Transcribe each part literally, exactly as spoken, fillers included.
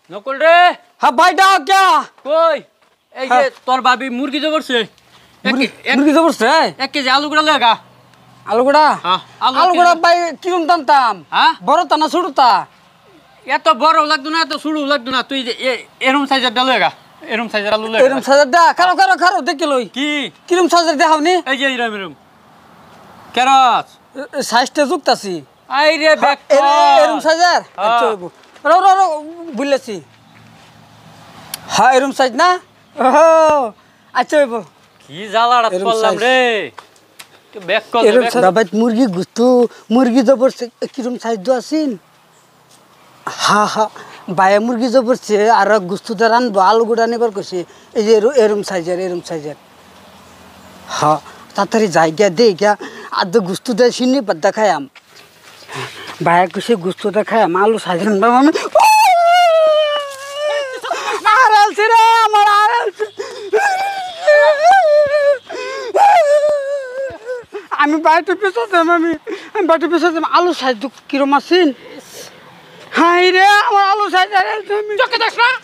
নকুল রে হ্যাঁ ভাই ডাক কে কই এই যে তোর ভাবি মুরগি জবরছে মুরগি জবরছে এক কেজি আলু গুড়া লাগা আলু গুড়া হ্যাঁ আলু গুড়া ভাই কিরম টানতাম হ্যাঁ বড় তা না ছোটটা এত বড় লাগতো না এত শুরু লাগতো না তুই এরম সাইজের ডাল লাগা এরম সাইজের আলু লাগা এরম সাইজের দা খারো খারো খারো দেখে লই কি কিরম সাইজের দেখাওনি এই যে এরম এরম কেরাস সাইজটা যুক্তাছি আই রে ব্যাক এরম সাইজের আচ্ছা রো রো রো বুঝলেছি হ্যাঁ এরম সাইজ না ও আচ্ছা হইব কি জ্বালাড়া করলাম রে ব্যাক কল এরম বাবা মুরগি গুস্তু মুরগি জবরছে কিরম সাইজ দো আছিন হা হা বায়া মুরগি জবরছে আর গুস্তুটা রানবো আলু গুড়া নেবার কইছে এই যে এরম সাইজের এরম সাইজের হ্যাঁ তাড়াতাড়ি যাই গিয়া দে গিয়া আর তো গুস্তুটা চিনি বাদ্দা খায়াম বায়া কইছে গুস্তুটা খায়াম আলু সাইজের বাবা আমি আড়ালছে রে আমার আড়ালছে আমি বাড়িতে পেছাতাম আমি আমি বাড়িতে পেছাতাম আলু সাইজ কিরম আছিন হাই রে আমার আলু সাইজ চোখে দেখ না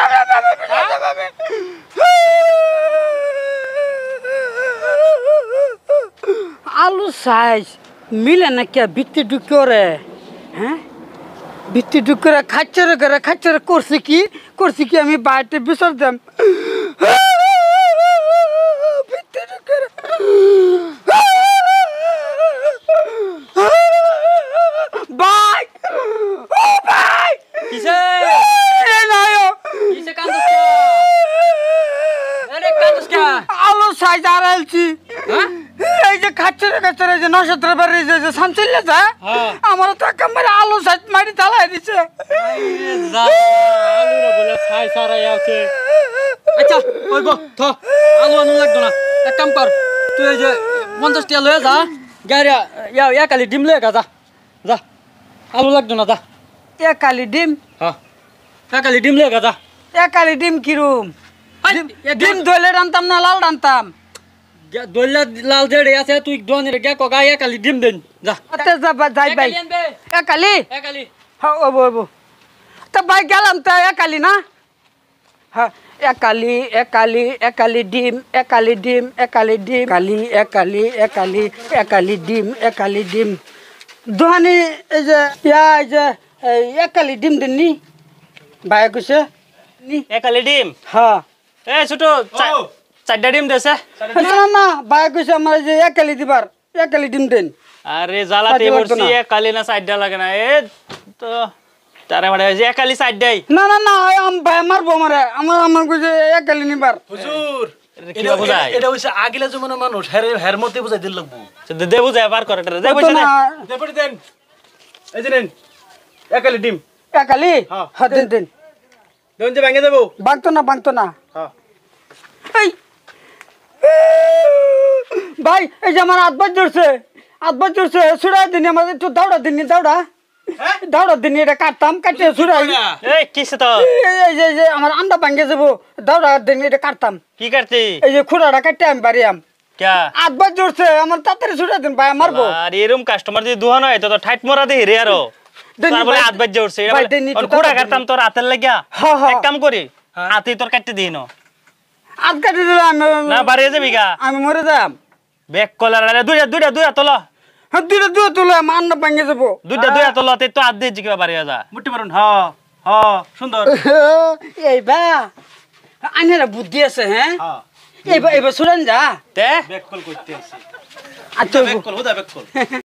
আলু সাইজ মিলে না কে ভিত্তি ঢুক করে হ্যাঁ ভিত্তি ঢুক করে খাচ্ছে রে করে খাচ্ছে রে করছে কি করছে কি আমি বাড়িতে পেছাতাম ভিত্তি ঢুক করে ভাই ও ভাই কিসে এ নাও কিসে কান্দস কা আরে কান্দস কা আলু সাইজ আড়ালছি হ্যাঁ এই যে খাচ্ছে রে খাচ্ছে রে যে নশত্র বাড়ি যে যে সামচিলে যা আমার তো একেবারে আলু সাইজ মারি তালাই দিছে আরে যা আলু রে বলে ছাই সারাই আছে আচ্ছা ওই গো থ আলু আনু লাগতো না এক কাম কর তুই এই যে পঞ্চাশ টাকা লয়ে যা গাড়ি ইয়া ইয়া কালি ডিম লয়ে গা যা যা আলু লাগতো না যা এ কালি ডিম হ্যাঁ ইয়া কালি ডিম লয়ে গা যা এ কালি ডিম কিরম ডিম দইলে রানতাম না লাল রানতাম দইলা লাল জেড়ে আছে তুই দোনে রে গা কগা ইয়া কালি ডিম দেন যা আতে যা যাই ভাই এ কালি এ কালি হ্যাঁ ওবো ওবো তা ভাই গেলাম তা এ কালি না হ্যাঁ একালি একালি একালি ডিম একালি ডিম একালি ডিম কালি একালি একালি একালি ডিম একালি ডিম দোহানি এই যে ইয়া এই যে একালি ডিম দেন নি ভাই কইছে নি একালি ডিম হ্যাঁ এ ছোট চারটা ডিম দেছে না না না ভাই কইছে আমার যে একালি দিবার একালি ডিম দেন আরে জ্বালাতে বলছি একালি না চারটা লাগে না এ তো তারে মানে একালি চারটাই না না না আম ভাই মারবো আমারে আমার আমার কইছে একালি নিবার হুজুর এটা বুঝাই এটা হইছে আগিলা জমানার মানুষ হের হের মতে বুঝাই দিল লাগবো দে বুঝাই পার করে এটা দে বুঝাই না দেপড়ি দেন এই যে নেন একালি ডিম একালি হ্যাঁ দেন দেন দেন যে ভাঙে দেবো বাংতো না বাংতো না হ্যাঁ এই ভাই এই যে আমার আধবার জোরছে আধবার জোরছে ছুড়া দিন আমার একটু দাউড়া দিন দাউড়া দাউড়া দিন এটা কাটতাম কাটে ছুড়াই এই কিসে তো এই যে এই যে আমার আন্ডা ভাঙে যাবো দাউড়া দিন এটা কাটতাম কি করতে এই যে খুঁড়াটা কাটতে আমি বাড়ি আম क्या আধবার জোরছে আমার তাড়াতাড়ি ছুড়া দিন ভাই মারবো আর এরকম কাস্টমার যদি দুহান হয় তো তো ঠাইট মরা দে রে আরো তার বলে আধবার জোরছে এটা বলে খুঁড়া কাটতাম তোর হাতের লাগিয়া এক কাম করি হাতে তোর কাটতে দিই না আধ কাটি দিলে আমি না বাড়ি যাবি গা আমি মরে যাম ব্যাক কলার আরে দুইটা দুইটা দুইটা তোলা হ্যাঁ দুইটা দুইটা তুলে আমার আন্ডা ভাঙে যাবো দুইটা দুইটা তোলা তে তো আধ দিয়ে জিকে বাড়ি যা মুটি মারুন হ্যাঁ হ্যাঁ সুন্দর এই বা আইনারা বুদ্ধি আছে হ্যাঁ হ্যাঁ এইবার এবার শুনেন যা তে ব্যাক কল করতে আছে আচ্ছা ব্যাক কল হুদা ব্যাক কল